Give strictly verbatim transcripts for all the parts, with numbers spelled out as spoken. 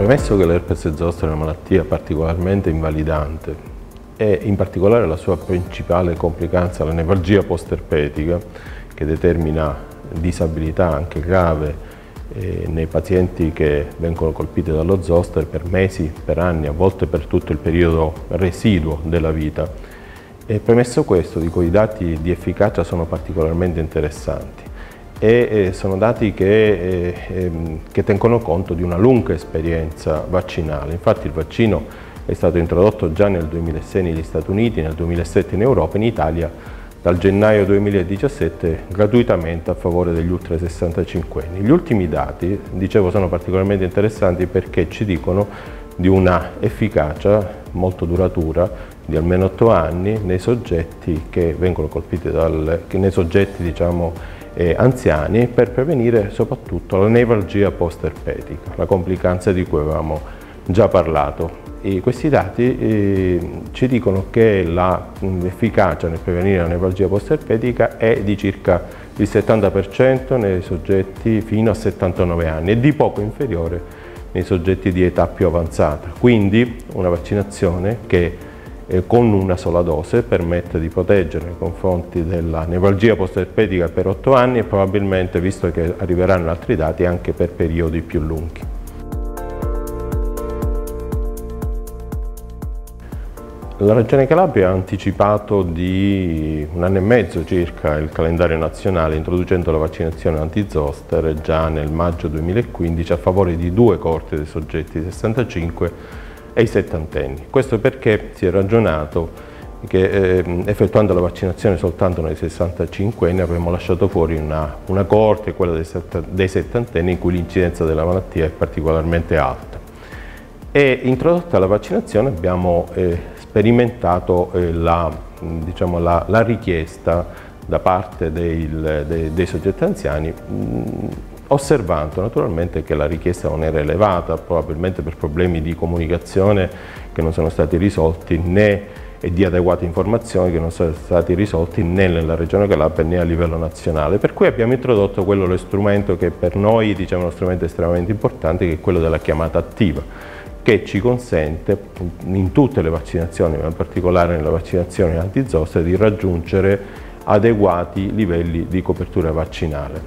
Premesso che l'herpes zoster è una malattia particolarmente invalidante e in particolare la sua principale complicanza, la nevralgia post-erpetica, che determina disabilità anche grave eh, nei pazienti che vengono colpiti dallo zoster per mesi, per anni, a volte per tutto il periodo residuo della vita. E premesso questo, dico, i dati di efficacia sono particolarmente interessanti. E eh, sono dati che, eh, ehm, che tengono conto di una lunga esperienza vaccinale. Infatti il vaccino è stato introdotto già nel duemilasei negli Stati Uniti, nel duemilasette in Europa, in Italia dal gennaio duemiladiciassette gratuitamente a favore degli ultra sessantacinque anni. Gli ultimi dati, dicevo, sono particolarmente interessanti perché ci dicono di una efficacia molto duratura di almeno otto anni nei soggetti che vengono colpiti dal, nei soggetti diciamo Eh, anziani, per prevenire soprattutto la nevralgia post-erpetica, la complicanza di cui avevamo già parlato. E questi dati eh, ci dicono che l'efficacia nel prevenire la nevralgia post-erpetica è di circa il settanta per cento nei soggetti fino a settantanove anni e di poco inferiore nei soggetti di età più avanzata. Quindi una vaccinazione che Eh, con una sola dose permette di proteggere nei confronti della nevralgia post-erpetica per otto anni e probabilmente, visto che arriveranno altri dati, anche per periodi più lunghi. La Regione Calabria ha anticipato di un anno e mezzo circa il calendario nazionale, introducendo la vaccinazione anti-zoster già nel maggio duemilaquindici a favore di due coorti dei soggetti sessantacinque e i settantenni. Questo perché si è ragionato che eh, effettuando la vaccinazione soltanto nei sessantacinque anni avremmo lasciato fuori una, una coorte, quella dei, dei settantenni, in cui l'incidenza della malattia è particolarmente alta. E introdotta la vaccinazione abbiamo eh, sperimentato eh, la, diciamo, la, la richiesta da parte dei, dei, dei soggetti anziani, mh, osservando naturalmente che la richiesta non era elevata, probabilmente per problemi di comunicazione che non sono stati risolti né e di adeguate informazioni che non sono stati risolti né nella Regione Calabria né a livello nazionale. Per cui abbiamo introdotto quello, lo strumento che per noi, diciamo, è uno strumento estremamente importante, che è quello della chiamata attiva, che ci consente in tutte le vaccinazioni, ma in particolare nella vaccinazione anti-zoster, di raggiungere adeguati livelli di copertura vaccinale.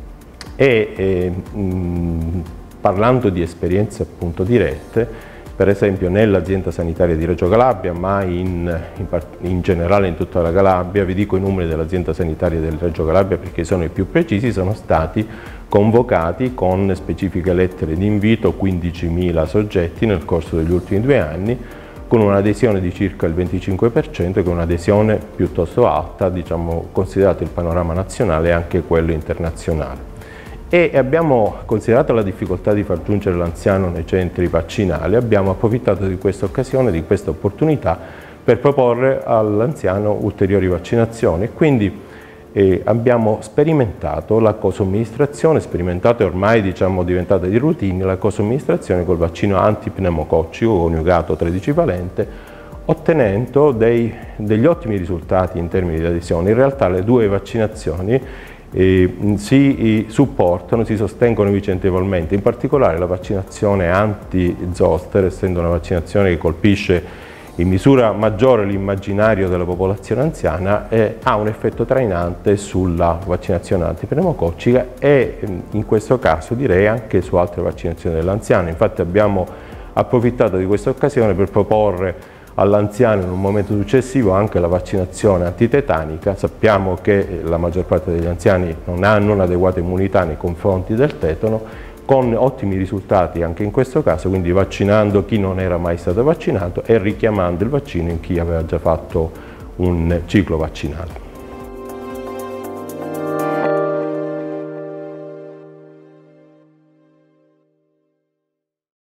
E eh, mh, parlando di esperienze appunto dirette, per esempio nell'azienda sanitaria di Reggio Calabria, ma in, in, in generale in tutta la Calabria, vi dico i numeri dell'azienda sanitaria del Reggio Calabria perché sono i più precisi, sono stati convocati con specifiche lettere di invito quindicimila soggetti nel corso degli ultimi due anni, con un'adesione di circa il venticinque per cento, che è un'adesione piuttosto alta, diciamo, considerato il panorama nazionale e anche quello internazionale. E abbiamo considerato la difficoltà di far giungere l'anziano nei centri vaccinali, abbiamo approfittato di questa occasione, di questa opportunità, per proporre all'anziano ulteriori vaccinazioni. Quindi eh, abbiamo sperimentato la co-somministrazione, sperimentato e ormai, diciamo, diventata di routine, la co-somministrazione col vaccino antipneumococcico coniugato tredici valente, ottenendo dei, degli ottimi risultati in termini di adesione. In realtà le due vaccinazioni Eh, si supportano, si sostengono vicentevolmente, in particolare la vaccinazione anti-zoster, essendo una vaccinazione che colpisce in misura maggiore l'immaginario della popolazione anziana, eh, ha un effetto trainante sulla vaccinazione antipneumococcica e in questo caso direi anche su altre vaccinazioni dell'anziano. Infatti abbiamo approfittato di questa occasione per proporre all'anziano in un momento successivo anche la vaccinazione antitetanica. Sappiamo che la maggior parte degli anziani non hanno un'adeguata immunità nei confronti del tetano, con ottimi risultati anche in questo caso, quindi vaccinando chi non era mai stato vaccinato e richiamando il vaccino in chi aveva già fatto un ciclo vaccinale.